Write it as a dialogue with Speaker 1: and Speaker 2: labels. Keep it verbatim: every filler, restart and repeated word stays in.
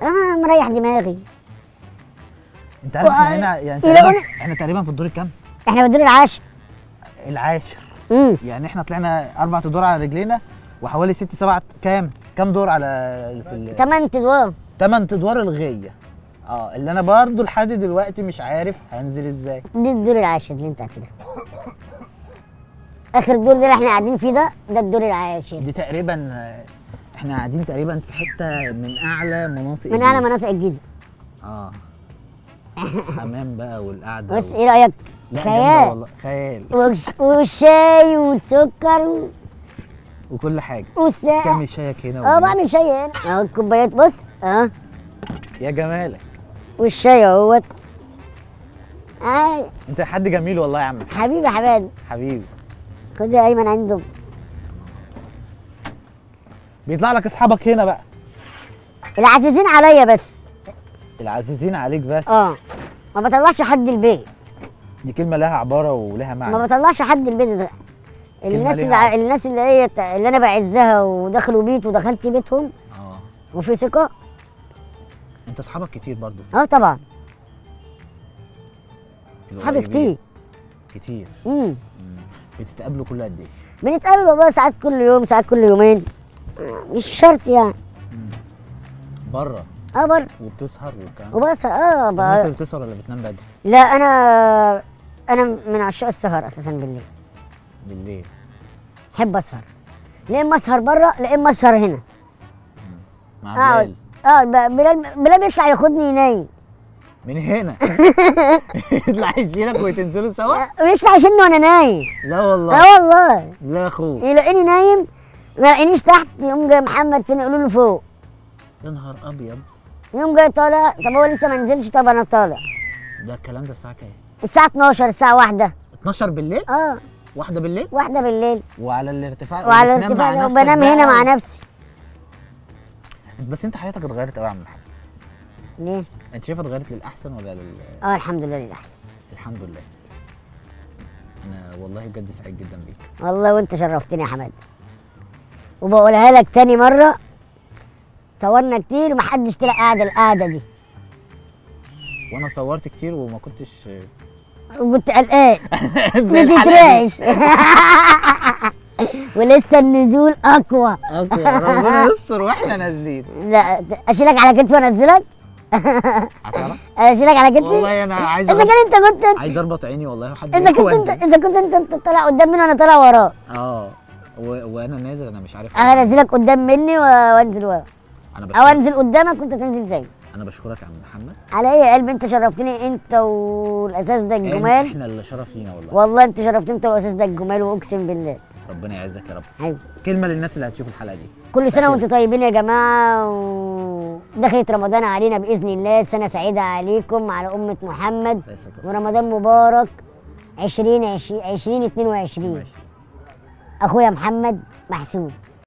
Speaker 1: انا مريح دماغي.
Speaker 2: انت عارف احنا هنا يعني تقريبا احنا تقريبا في الدور الكام؟
Speaker 1: احنا في الدور العاشر.
Speaker 2: العاشر.
Speaker 1: امم
Speaker 2: يعني احنا طلعنا اربع ادوار على رجلينا وحوالي ست سبع كام؟ كام دور على في ال...
Speaker 1: ثمان ادوار.
Speaker 2: ثمان ادوار الغيه. اه اللي انا برضو لحد دلوقتي مش عارف هنزل ازاي.
Speaker 1: دي الدور العاشر اللي انت كده. اخر الدور ده اللي احنا قاعدين فيه ده ده الدور العاشر.
Speaker 2: دي تقريبا احنا قاعدين تقريبا في حته من اعلى مناطق
Speaker 1: من اعلى مناطق الجيزه.
Speaker 2: اه حمام بقى والقعده
Speaker 1: بص و... ايه رايك؟
Speaker 2: خيال والله خيال.
Speaker 1: وش... والشاي والسكر و...
Speaker 2: وكل حاجه.
Speaker 1: والساعه.
Speaker 2: تعمل شايك هنا
Speaker 1: اه بعمل شاي هنا اهو الكوبايات بص اه
Speaker 2: يا جمالك.
Speaker 1: والشاي اهوت. آه.
Speaker 2: انت حد جميل والله يا عم.
Speaker 1: حبيبي حبايبي
Speaker 2: حبيبي.
Speaker 1: خد يا ايمن عنده.
Speaker 2: بيطلع لك اصحابك هنا بقى.
Speaker 1: العزيزين عليا بس.
Speaker 2: العزيزين عليك بس.
Speaker 1: اه ما بطلعش حد البيت.
Speaker 2: دي كلمه لها عباره ولها معنى.
Speaker 1: ما بطلعش حد البيت ده. الناس اللي ع... الناس اللي هي اللي انا بعزها ودخلوا بيت ودخلت بيتهم.
Speaker 2: اه
Speaker 1: وفي ثقه.
Speaker 2: انت اصحابك كتير برضو.
Speaker 1: اه طبعا اصحابي كتير
Speaker 2: كتير.
Speaker 1: امم
Speaker 2: بتتقابلوا كل قد ايه؟
Speaker 1: بنتقابل والله ساعات كل يوم ساعات كل يومين. مش شرط يعني.
Speaker 2: بره.
Speaker 1: اه بره.
Speaker 2: وبتسهر والكلام.
Speaker 1: وبسهر اه
Speaker 2: الناس اللي بتسهر ولا بتنام بدري؟
Speaker 1: لا انا انا من عشاق السهر اساسا بالليل.
Speaker 2: بالليل
Speaker 1: احب اسهر. لا اما اسهر بره لا اما اسهر هنا.
Speaker 2: مع بلال.
Speaker 1: اه بلال بلال بيطلع ياخدني ينايم
Speaker 2: من هنا. يطلع يشيلك وتنزلوا سوا؟
Speaker 1: بيطلع يشيلني وانا نايم.
Speaker 2: لا والله.
Speaker 1: لا والله.
Speaker 2: لا يا اخوك.
Speaker 1: يلاقيني نايم ما يلاقينيش تحت يقوم جاي محمد فين يقولوا له فوق.
Speaker 2: يا نهار ابيض.
Speaker 1: يقوم جاي طالع طب هو لسه ما نزلش طب انا طالع.
Speaker 2: ده الكلام ده الساعه كام؟
Speaker 1: الساعه اتناشر الساعه واحدة.
Speaker 2: اتناشر بالليل؟
Speaker 1: اه
Speaker 2: واحدة بالليل؟
Speaker 1: واحدة بالليل.
Speaker 2: وعلى الارتفاع.
Speaker 1: وعلى الارتفاع وبنام هنا مع نفسي.
Speaker 2: بس انت حياتك اتغيرت قوي يا عم محمد.
Speaker 1: ليه؟
Speaker 2: انت شايفها اتغيرت للاحسن ولا لل
Speaker 1: اه الحمد لله للاحسن.
Speaker 2: الحمد لله. انا والله بجد سعيد جدا بيك.
Speaker 1: والله وانت شرفتني يا حماد. وبقولها لك تاني مرة صورنا كتير ومحدش طلع قاعد القعدة دي.
Speaker 2: وانا صورت كتير وما كنتش
Speaker 1: وكنت قلقان. ما تترعش. ولسه النزول اقوى.
Speaker 2: اقوى ربنا يستر واحنا نازلين.
Speaker 1: لا اشيلك على كتفي وانزلك.
Speaker 2: هتعرف؟
Speaker 1: اشيلك على كتفي.
Speaker 2: والله انا عايز
Speaker 1: اذا كان انت كنت
Speaker 2: عايز اربط عيني والله وحد
Speaker 1: اذا كنت انت اذا كنت انت, انت طالع قدام مني وانا طالع وراه.
Speaker 2: اه و... وانا نازل انا مش عارف.
Speaker 1: انا انزلك قدام مني وانزل ورا.
Speaker 2: انا
Speaker 1: او انزل قدامك وانت تنزل زي.
Speaker 2: انا بشكرك يا عم محمد.
Speaker 1: على ايه يا قلبي انت شرفتني انت والاساس ده الجمال.
Speaker 2: احنا اللي شرف لينا والله.
Speaker 1: والله انت شرفتني انت والاساس ده الجمال واقسم بالله.
Speaker 2: ربنا يعزك يا رب.
Speaker 1: ايوه.
Speaker 2: كلمه للناس اللي هتشوف الحلقه دي.
Speaker 1: كل سنه وانتم طيبين يا جماعه ودخلت رمضان علينا باذن الله. سنه سعيده عليكم على امه محمد ورمضان مبارك عشرين عشرين اتنين وعشرين. اخويا محمد محسوب.